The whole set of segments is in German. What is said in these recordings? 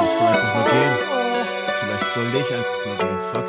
kannst du einfach nur gehen. Vielleicht soll ich einfach nur gehen. Fuck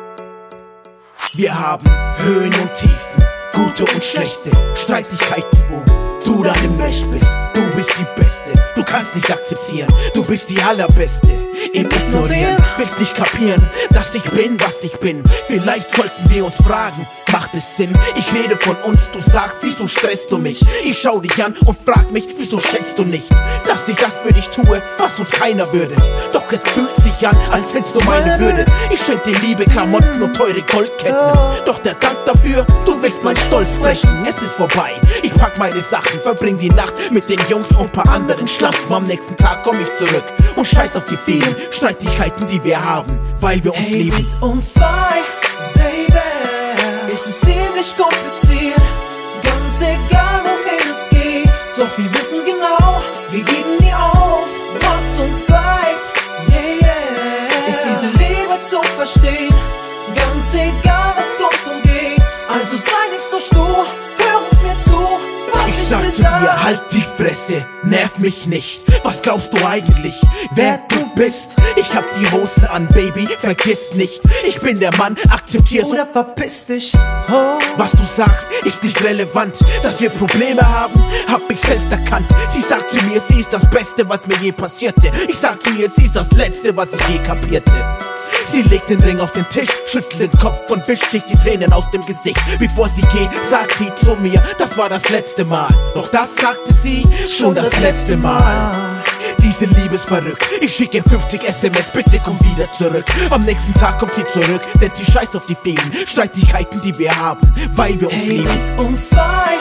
it. Wir haben Höhen und Tiefen, gute und schlechte Streitigkeiten, wo du dann im Mesh bist. Du bist die Beste, du kannst nicht akzeptieren, du bist die Allerbeste im Ignorieren. Willst nicht kapieren, dass ich bin, was ich bin. Vielleicht sollten wir uns fragen, macht es Sinn? Ich rede von uns, du sagst, wieso stresst du mich? Ich schau dich an und frag mich, wieso schätzt du nicht, dass ich das für dich tue, was uns keiner würde. Doch es fühlt sich an, als hättest du meine Würde. Ich schenk dir Liebe, Klamotten und teure Goldketten. Doch der Dank dafür, du willst meinen Stolz brechen. Es ist vorbei, ich pack meine Sachen, verbring die Nacht mit den Jungs und paar anderen Schlampen. Am nächsten Tag komm ich zurück und scheiß auf die vielen Streitigkeiten, die wir haben, weil wir uns lieben. Mit uns zwei, Baby, ist es ziemlich kompliziert. Ganz egal, wohin es geht. Doch wir wissen genau, wir geben nie auf, was uns bleibt. Yeah, yeah. Ist diese Liebe zu verstehen. Ganz egal, was kommt und geht. Also sei nicht so stur, hör mir zu. Ich sag zu dir, halt die Fresse, nerv mich nicht. Was glaubst du eigentlich, wer du bist? Ich hab die Hosen an, Baby, vergiss nicht. Ich bin der Mann, akzeptier's oder verpiss dich. Oh. Was du sagst, ist nicht relevant. Dass wir Probleme haben, hab ich selbst erkannt. Sie sagt zu mir, sie ist das Beste, was mir je passierte. Ich sag zu ihr, sie ist das Letzte, was ich je kapierte. Sie legt den Ring auf den Tisch, schüttelt den Kopf und wischt sich die Tränen aus dem Gesicht. Bevor sie geht, sagt sie zu mir, das war das letzte Mal. Doch das sagte sie schon das letzte Mal. Diese Liebe ist verrückt, ich schicke 50 SMS, bitte komm wieder zurück. Am nächsten Tag kommt sie zurück, denn sie scheißt auf die vielen Streitigkeiten, die wir haben, weil wir uns lieben. Mit uns zwei,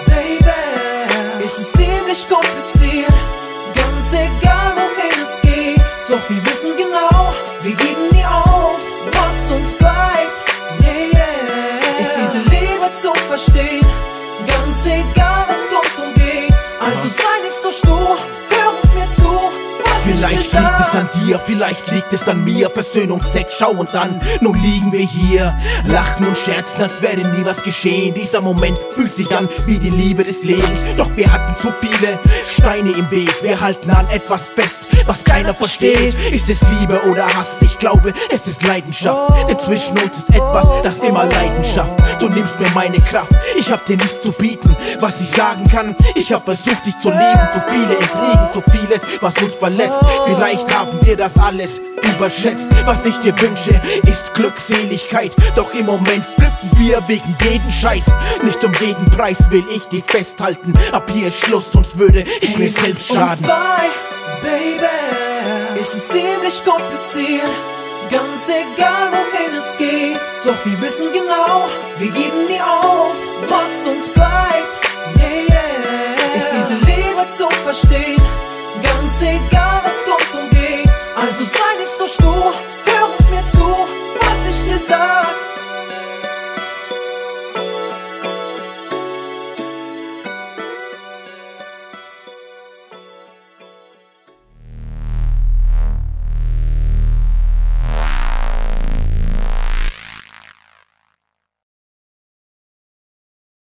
Baby, ist es ziemlich kompliziert. Ganz egal, wohin es geht. Doch wir wissen genau, wir geben nie auf, was uns bleibt. Yeah, yeah. Ist diese Liebe zu verstehen. Ganz egal, was kommt und geht. Also sei nicht so stur, hör mir zu. Vielleicht liegt es an dir, vielleicht liegt es an mir. Versöhnungsex, schau uns an, nun liegen wir hier. Lachen und scherzen, als wäre nie was geschehen. Dieser Moment fühlt sich an wie die Liebe des Lebens. Doch wir hatten zu viele Steine im Weg. Wir halten an etwas fest, was keiner versteht. Ist es Liebe oder Hass? Ich glaube, es ist Leidenschaft. Denn zwischen uns ist etwas, das immer Leidenschaft. Du nimmst mir meine Kraft, ich hab dir nichts zu bieten. Was ich sagen kann, ich hab versucht dich zu lieben. Zu viele Intrigen, zu vieles, was uns verletzt. Vielleicht haben wir das alles überschätzt. Was ich dir wünsche, ist Glückseligkeit. Doch im Moment flippen wir wegen jeden Scheiß. Nicht um jeden Preis will ich dich festhalten. Ab hier ist Schluss, sonst würde ich mir selbst schaden. Zwei, Baby, ist es ziemlich kompliziert. Ganz egal, wohin es geht. Doch wir wissen genau, wir geben nie auf, was uns bleibt. Yeah, yeah. Ist diese Liebe zu verstehen. Ganz egal, was kommt und geht. Also sei nicht so stur, hör mir zu, was ich dir sag.